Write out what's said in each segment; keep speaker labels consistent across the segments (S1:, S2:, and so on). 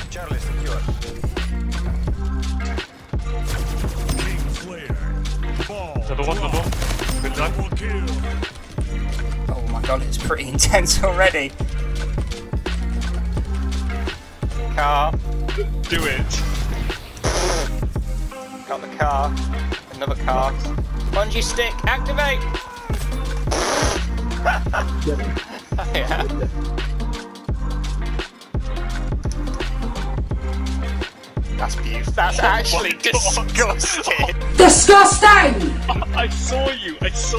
S1: Charlie secure.
S2: Another one. Good luck.
S3: Oh my god, it's pretty intense already.
S4: Car.
S2: Do it.
S4: Got the car. Another car. Bungee stick, activate! Yeah. That's beautiful. That's actually disgusting.
S5: Disgusting!
S2: I saw you.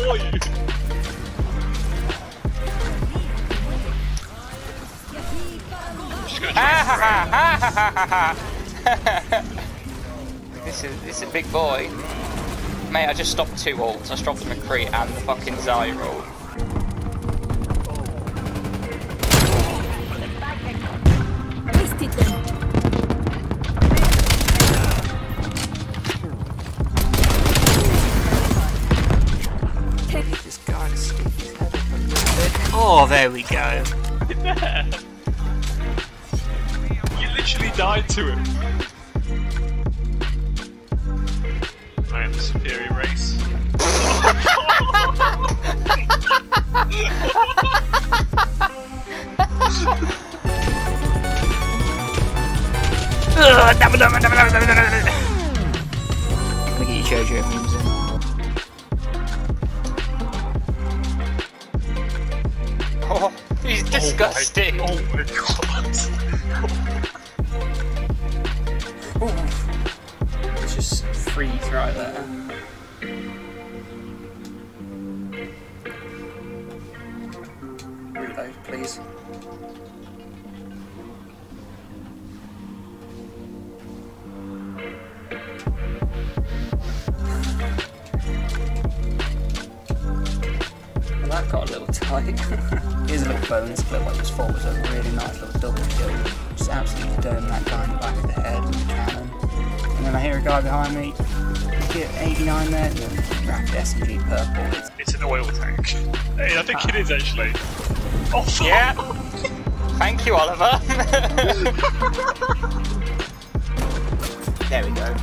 S4: This is a big boy. Mate, I just stopped 2 ults. I stopped the McCree and the fucking Zyro.
S5: Wasted them.
S3: This guy to stick his head up a little bit. Oh, there we go.
S2: You literally died to him. I am the superior race.
S3: Let me get you JoJo memes in.
S4: Oh, he's disgusting.
S2: Oh my god.
S3: It's just freeze right there. Reload, please. Well, that got a little tight. Here's a little bonus clip I just thought was a really nice little double kill. Just absolutely dome that guy in the back of the head with the cannon. And then I hear a guy behind me. Get 89 there. Rapid SMG purple.
S2: It's an oil tank. Hey, I think it is actually. Oh fuck.
S4: Yeah. Thank you, Oliver. There we go.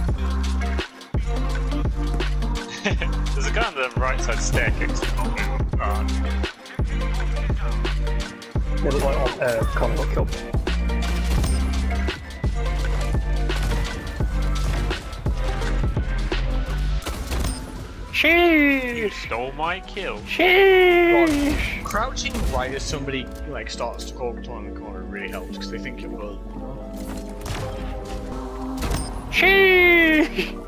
S2: There's a guy on the right side staircase.
S6: They look like Connor got killed.
S2: Sheesh! Stole my kill.
S6: Sheesh! Crouching right as somebody like starts to go on the corner really helps because they think it will.
S2: Sheesh!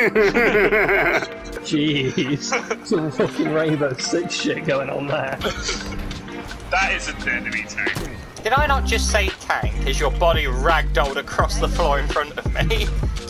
S6: Jeez, some fucking Rainbow Six shit going on there.
S2: That isn't the enemy tank.
S4: Did I not just say tank as your body ragdolled across the floor in front of me?